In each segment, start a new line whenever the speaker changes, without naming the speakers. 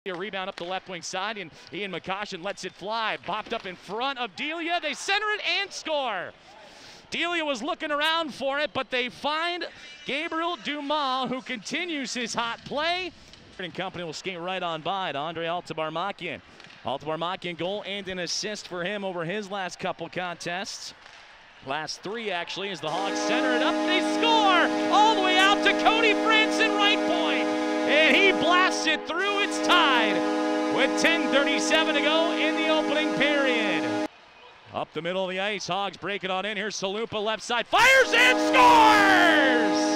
A rebound up the left wing side, and Ian McCoshen lets it fly. Bopped up in front of Delia. They center it and score. Delia was looking around for it, but they find Gabriel Dumas, who continues his hot play. And company will skate right on by to Andre Altabarmakian. Altabarmakian goal and an assist for him over his last couple contests. Last three, actually, as the Hogs center it up. They score all the way out to Cody Franson, right point. And he blasts it through. It's tied with 10:37 to go in the opening period. Up the middle of the ice, Hogs break it on in. Here's Salupa, left side, fires and scores!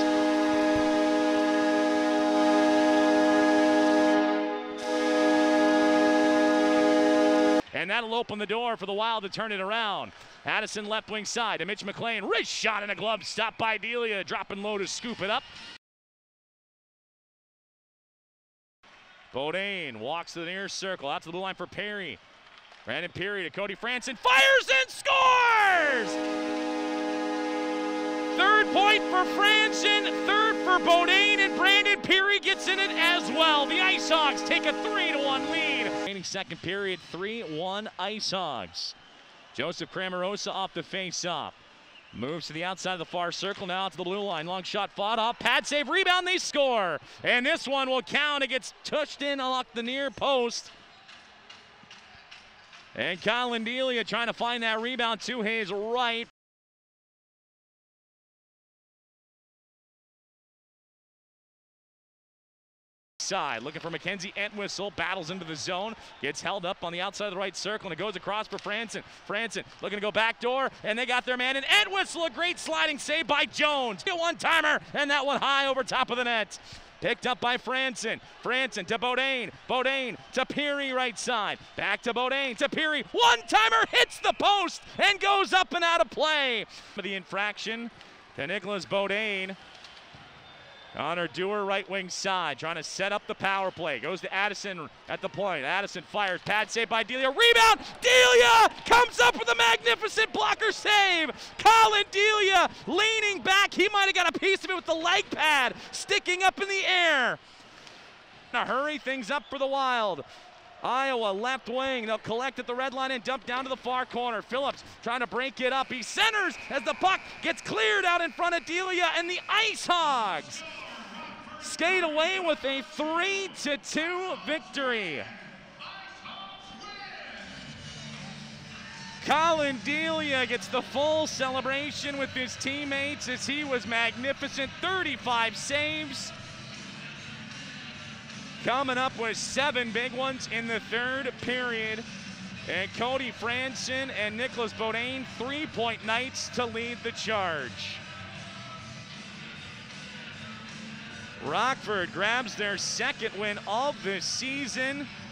And that'll open the door for the Wild to turn it around. Addison left wing side to Mitch McLean. Wrist shot in a glove, stopped by Delia. Dropping low to scoop it up. Beaudin walks to the near circle, out to the blue line for Perry. Brandon Perry to Cody Franson, fires and scores! Third point for Franson, third for Beaudin, and Brandon Perry gets in it as well. The IceHogs take a 3-1 lead. Remaining second period, 3-1 IceHogs. Joseph Cramarosa off the face-off. Moves to the outside of the far circle, now to the blue line. Long shot fought off, pad save, rebound, they score. And this one will count. It gets touched in along the near post. And Colin Delia trying to find that rebound to his right. Side, looking for Mackenzie Entwistle, battles into the zone, gets held up on the outside of the right circle, and it goes across for Franson. Franson looking to go back door, and they got their man in Entwistle. A great sliding save by Jones. A one-timer, and that one high over top of the net. Picked up by Franson. Franson to Beaudin. Beaudin to Perry right side. Back to Beaudin to Perry. One-timer hits the post and goes up and out of play. For the infraction to Nicholas Beaudin. Connor Dewar, right wing side, trying to set up the power play. Goes to Addison at the point. Addison fires, pad save by Delia. Rebound! Delia comes up with a magnificent blocker save. Colin Delia leaning back. He might have got a piece of it with the leg pad sticking up in the air. In a hurry, things up for the Wild. Iowa left wing. They'll collect at the red line and dump down to the far corner. Phillips trying to break it up. He centers as the puck gets cleared out in front of Delia, and the IceHogs skate away with a 3-2 victory. Colin Delia gets the full celebration with his teammates as he was magnificent. 35 saves. Coming up with 7 big ones in the third period. And Cody Franson and Nicholas Beaudin, 3-point nights to lead the charge. Rockford grabs their second win of the season.